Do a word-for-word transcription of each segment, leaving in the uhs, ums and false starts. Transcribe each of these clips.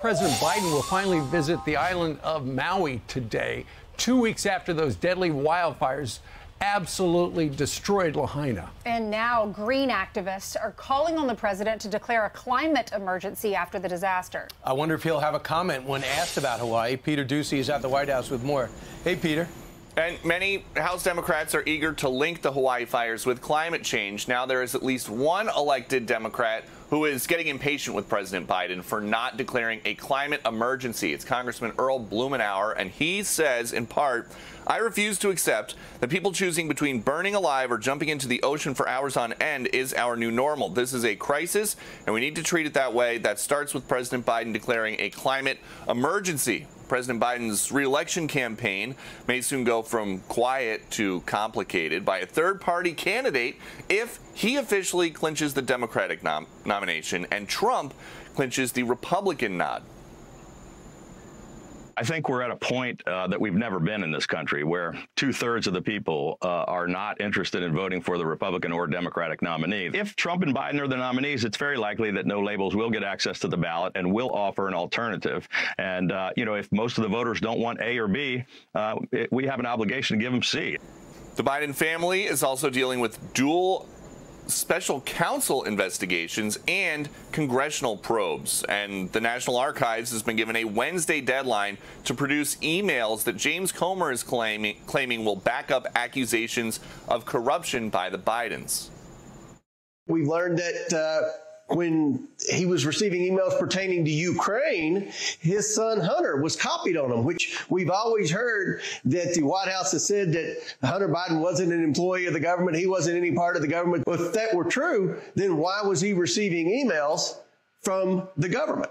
President Biden will finally visit the island of Maui today, two weeks after those deadly wildfires absolutely destroyed Lahaina. And now green activists are calling on the president to declare a climate emergency after the disaster. I wonder if he'll have a comment when asked about Hawaii. Peter Ducey is at the White House with more. Hey, Peter. And many House Democrats are eager to link the Hawaii fires with climate change. Now there is at least one elected Democrat who is getting impatient with President Biden for not declaring a climate emergency. It's Congressman Earl Blumenauer, and he says, in part, I refuse to accept that people choosing between burning alive or jumping into the ocean for hours on end is our new normal. This is a crisis, and we need to treat it that way. That starts with President Biden declaring a climate emergency. President Biden's re-election campaign may soon go from quiet to complicated by a third-party candidate if he officially clinches the Democratic nom nomination and Trump clinches the Republican nod. I think we're at a point uh, that we've never been in this country where two-thirds of the people uh, are not interested in voting for the Republican or Democratic nominee. If Trump and Biden are the nominees, it's very likely that no labels will get access to the ballot and will offer an alternative. And, uh, you know, if most of the voters don't want A or B, uh, it, we have an obligation to give them C. The Biden family is also dealing with dual special counsel investigations and congressional probes. And the National Archives has been given a Wednesday deadline to produce emails that James Comer is claiming, claiming will back up accusations of corruption by the Bidens. We learned that uh, when he was receiving emails pertaining to Ukraine, his son Hunter was copied on them, which we've always heard that the White House has said that Hunter Biden wasn't an employee of the government. He wasn't any part of the government. If that were true, then why was he receiving emails from the government?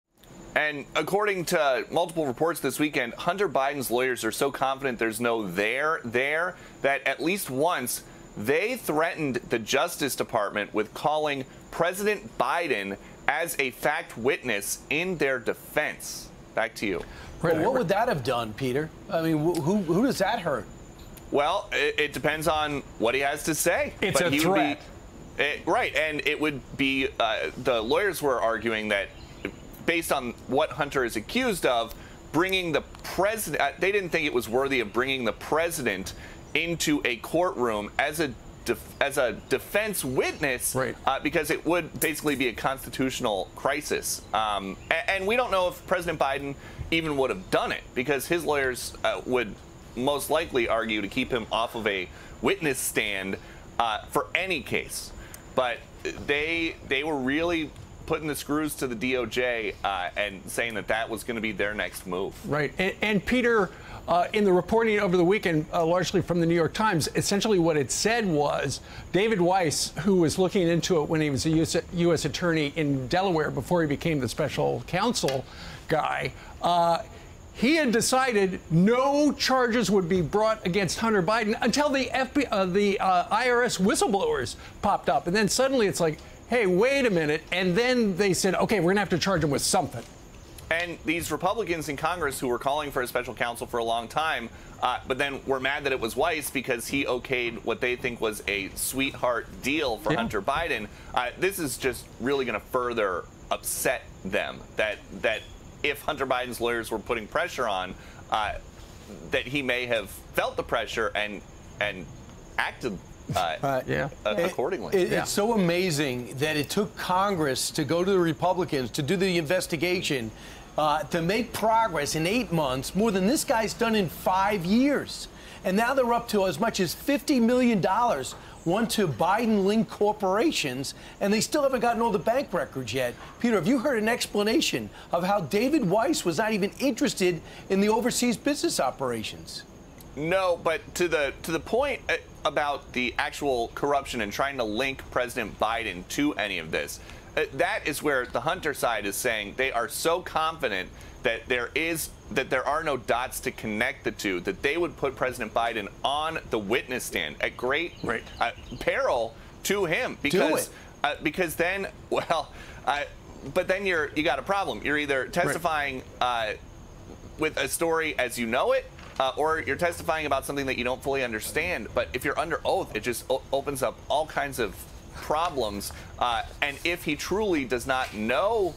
And according to multiple reports this weekend, Hunter Biden's lawyers are so confident there's no there there that at least once they threatened the Justice Department with calling President Biden as a fact witness in their defense. Back to you. Well, what would that have done, Peter? I mean, who, who does that hurt? Well, it, it depends on what he has to say. It's but a he threat. Would be, it, right, and it would be, uh, the lawyers were arguing that based on what Hunter is accused of, bringing the president, uh, they didn't think it was worthy of bringing the president into a courtroom as a def as a defense witness, right. uh, because it would basically be a constitutional crisis. Um, and, and we don't know if President Biden even would have done it, because his lawyers uh, would most likely argue to keep him off of a witness stand uh, for any case. But they they were really putting the screws to the D O J uh, and saying that that was going to be their next move. Right. And, and Peter, uh, in the reporting over the weekend, uh, largely from the New York Times, essentially what it said was David Weiss, who was looking into it when he was a U S attorney in Delaware before he became the special counsel guy, uh, he had decided no charges would be brought against Hunter Biden until the F B I, uh, the uh, I R S whistleblowers popped up. And then suddenly it's like, hey, wait a minute. And then they said, OK, we're going to have to charge him with something. And these Republicans in Congress who were calling for a special counsel for a long time, uh, but then were mad that it was Weiss because he okayed what they think was a sweetheart deal for yeah. Hunter Biden. Uh, this is just really going to further upset them that that if Hunter Biden's lawyers were putting pressure on, uh, that he may have felt the pressure and and acted Uh, uh, yeah. uh, accordingly. It, it, yeah. It's so amazing that it took Congress to go to the Republicans to do the investigation uh, to make progress in eight months, more than this guy's done in five years. And now they're up to as much as fifty million dollars, one to Biden-linked corporations, and they still haven't gotten all the bank records yet. Peter, have you heard an explanation of how David Weiss was not even interested in the overseas business operations? No, but to the to the point about the actual corruption and trying to link President Biden to any of this, uh, that is where the Hunter side is saying they are so confident that there is that there are no dots to connect the two, that they would put President Biden on the witness stand at great right. uh, peril to him, because uh, because then well, uh, but then you're you got a problem. You're either testifying right. uh, with a story as you know it, Uh, or you're testifying about something that you don't fully understand. But if you're under oath, it just opens up all kinds of problems. Uh, and if he truly does not know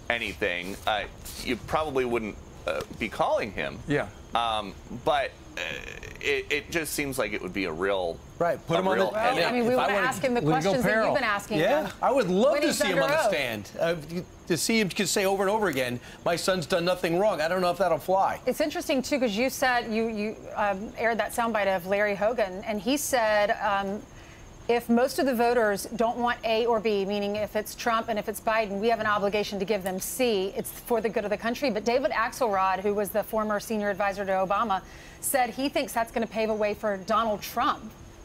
anything, uh, you probably wouldn't uh, be calling him. Yeah. Um, but uh, it, it just seems like it would be a real right. Put him on the. Well, I mean, we want to ask him the questions that you've been asking yeah, him. I would love when to he's see him under on the oath. stand. Uh, to see him just say over and over again, "My son's done nothing wrong." I don't know if that'll fly. It's interesting too because you said you you um, aired that soundbite of Larry Hogan, and he said. Um, If most of the voters don't want A or B, meaning if it's Trump and if it's Biden, we have an obligation to give them C. It's for the good of the country. But David Axelrod, who was the former senior advisor to Obama, said he thinks that's going to pave a way for Donald Trump.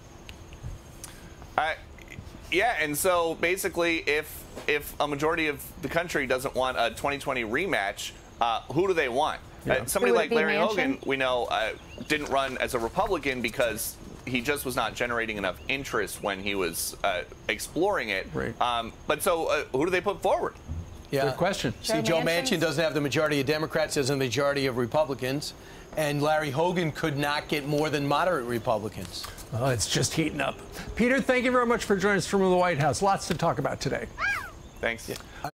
Uh, yeah, and so basically, if if a majority of the country doesn't want a twenty twenty rematch, uh, who do they want? Yeah. Uh, somebody like Larry Manchin? Hogan, we know, uh, didn't run as a Republican because he just was not generating enough interest when he was uh, exploring it. Right. Um, but so uh, who do they put forward? Yeah. Good question. See, Joe Joe Manchin? Manchin doesn't have the majority of Democrats, doesn't have the majority of Republicans. And Larry Hogan could not get more than moderate Republicans. Well, it's just heating up. Peter, thank you very much for joining us from the White House. Lots to talk about today. Thanks. Yeah.